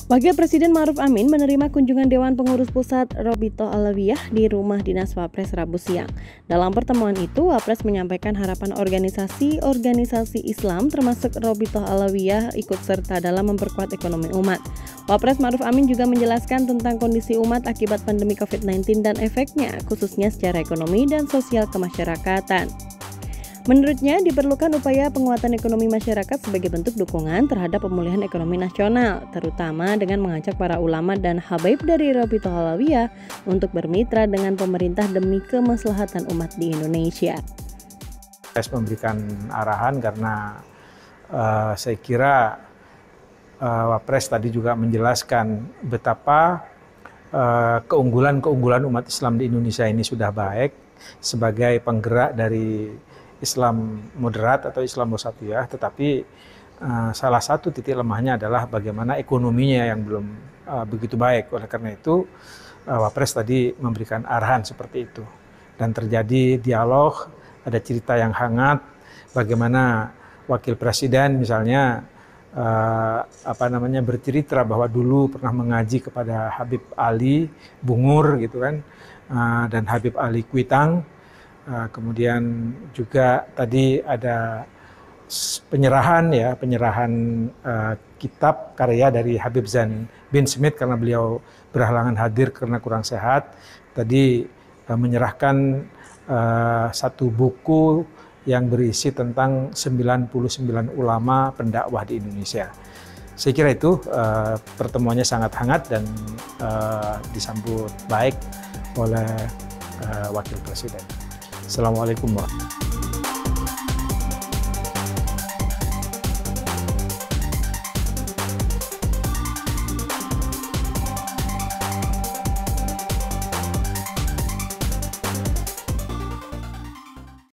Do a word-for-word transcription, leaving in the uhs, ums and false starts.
Wakil Presiden Ma'ruf Amin menerima kunjungan Dewan Pengurus Pusat Robitoh Alawiyah di rumah dinas Wapres Rabu siang. Dalam pertemuan itu, Wapres menyampaikan harapan organisasi-organisasi Islam termasuk Robitoh Alawiyah ikut serta dalam memperkuat ekonomi umat. Wapres Ma'ruf Amin juga menjelaskan tentang kondisi umat akibat pandemi covid sembilan belas dan efeknya, khususnya secara ekonomi dan sosial kemasyarakatan. Menurutnya, diperlukan upaya penguatan ekonomi masyarakat sebagai bentuk dukungan terhadap pemulihan ekonomi nasional, terutama dengan mengajak para ulama dan habaib dari Robitoh Alawiyah untuk bermitra dengan pemerintah demi kemaslahatan umat di Indonesia. Saya memberikan arahan karena uh, saya kira uh, Wapres tadi juga menjelaskan betapa uh, keunggulan-keunggulan umat Islam di Indonesia ini sudah baik sebagai penggerak dari Islam moderat atau Islam wasatiyah, tetapi uh, salah satu titik lemahnya adalah bagaimana ekonominya yang belum uh, begitu baik. Oleh karena itu, uh, Wapres tadi memberikan arahan seperti itu. Dan terjadi dialog, ada cerita yang hangat, bagaimana Wakil Presiden misalnya uh, apa namanya bercerita bahwa dulu pernah mengaji kepada Habib Ali Bungur gitu kan, uh, dan Habib Ali Kuitang. Uh, kemudian juga tadi ada penyerahan ya penyerahan uh, kitab karya dari Habib Zain bin Smith karena beliau berhalangan hadir karena kurang sehat. Tadi uh, menyerahkan uh, satu buku yang berisi tentang sembilan puluh sembilan ulama pendakwah di Indonesia. Saya kira itu uh, pertemuannya sangat hangat dan uh, disambut baik oleh uh, Wakil Presiden. Assalamualaikum warahmatullahi wabarakatuh.